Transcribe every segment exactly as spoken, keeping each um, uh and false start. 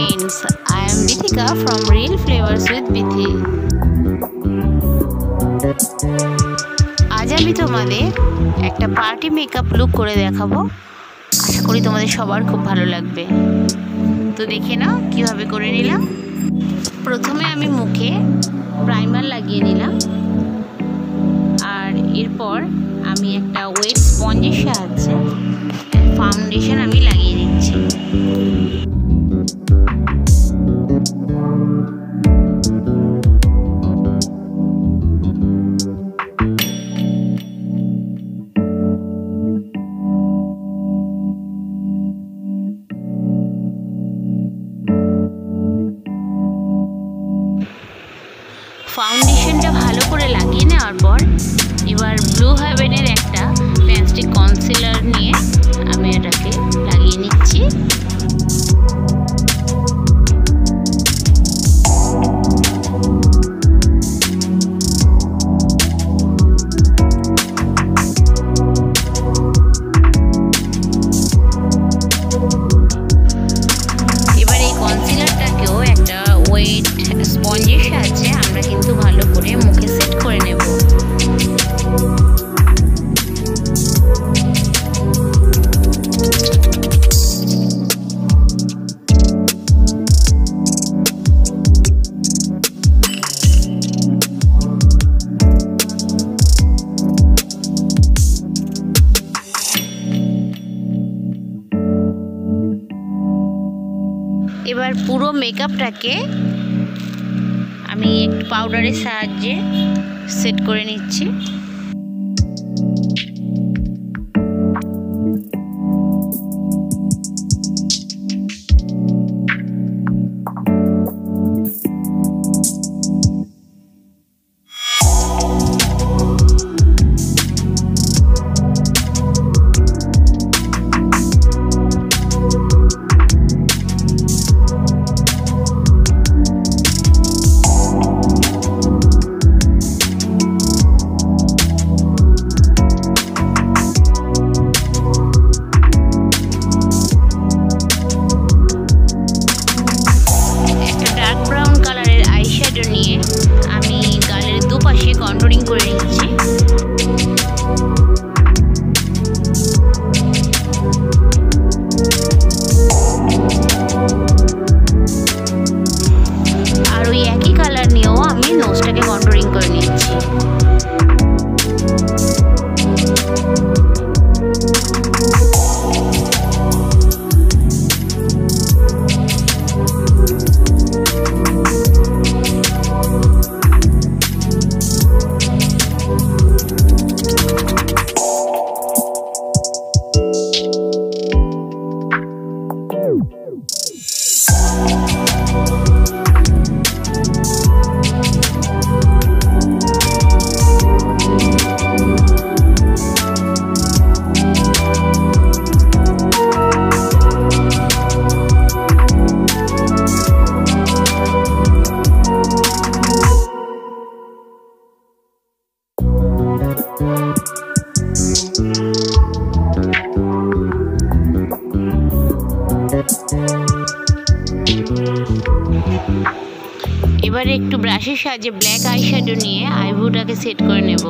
friends, I am Bithika from Real Flavours with Bithi. आज আমি তোমাদের একটা পার্টি মেকআপ লুক করে দেখাবো। আশা করি তোমাদের সবার খুব ভালো লাগবে। তো দেখে নাও কিভাবে করে নিলাম। প্রথমে আমি মুখে প্রাইমার লাগিয়ে নিলাম, আর এরপর আমি একটা ওয়েট স্পঞ্জের সাহায্যে ফাউন্ডেশন আমি লাগিয়ে দিচ্ছি। ফাউন্ডেশনটা ভালো করে লাগিয়ে নেওয়ার পর এবার ব্লু হেভেনের একটা প্যান্সটিক কনসিলার নিয়ে আমি এটাকে লাগিয়ে নিচ্ছি। এবার এই কনসিলারটাকেও একটা ওয়েট স্পঞ্জের সাহায্যে আমরা কিন্তু ভালো করে মুখে সেট করে নেব। এবার পুরো মেকআপটাকে আমি একটু পাউডারের সাহায্যে সেট করে নিচ্ছি। আমি গালের দুপাশে কন্ট্রোলিং করে নিচ্ছি। আর ওই একই কালার নিয়েও আমি নোজটাকে কন্ট্রোলিং করে নিচ্ছি। এবারে একটু ব্রাশের সাহায্যে ব্ল্যাক আইশ্যাডো নিয়ে আইব্রোটাকে সেট করে নেব।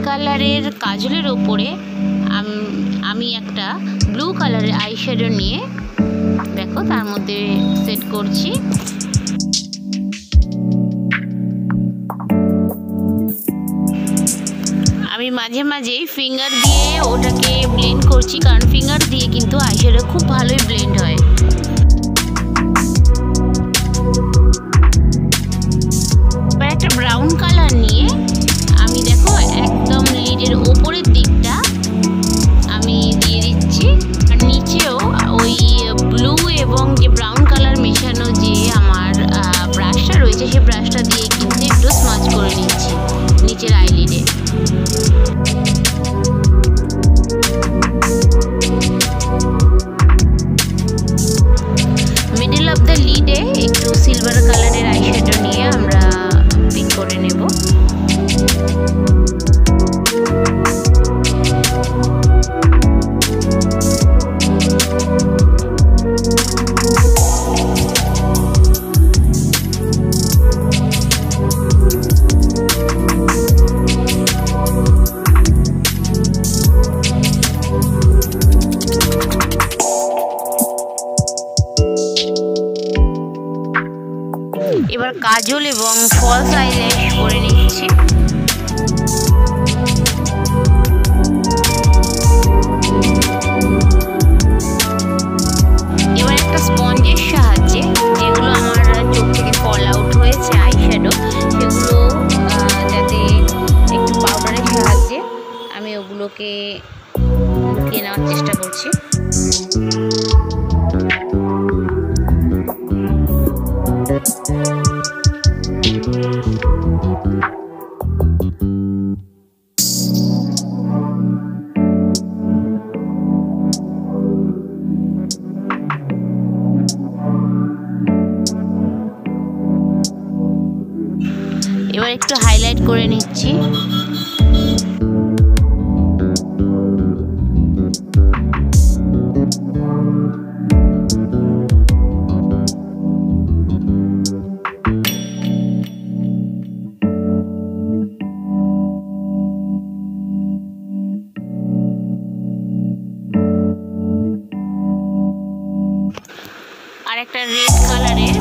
কালারের কাজলের ওপরে আমি একটা ব্লু কালারের আইশ্যাডো নিয়ে দেখো তার মধ্যে সেট করছি। আমি মাঝে মাঝেই ফিঙ্গার দিয়ে ওটাকে ব্লেন্ড করছি, কারণ ফিঙ্গার দিয়ে কিন্তু আইশ্যাডো খুব ভালোই ব্লেন্ড হয়। এবার একটা ব্রাউন কালার নিয়ে আমি দেখো একদম লিডের ওপরের দিকটা আমি দিয়ে দিচ্ছি, আর নিচেও ওই ব্লু এবং যে ব্রাউন কালার মেশানো যে আমার ব্রাশটা রয়েছে সেই ব্রাশটা দিয়ে কিন্তু একটু স্মাচ করে নিচ্ছি নিচের আইলিডে। মিডল অফ দ্য লিডে একটু সিলভার কালারের আইশ্যাডো নিয়ে আমরা পিক করে নেব। এবার কাজল এবং ফলস আইল্যাশ করে নিচ্ছি। এবার একটা স্পঞ্জের সাহায্যে যেগুলো আমার চোখ থেকে ফল আউট হয়েছে আইশ্যাডো, সেগুলো যাতে একটু পাউডারের সাহায্যে আমি ওগুলোকে লুকিয়ে নেওয়ার চেষ্টা করছি। এবার একটু হাইলাইট করে নিচ্ছি। আর একটা রেড কালারের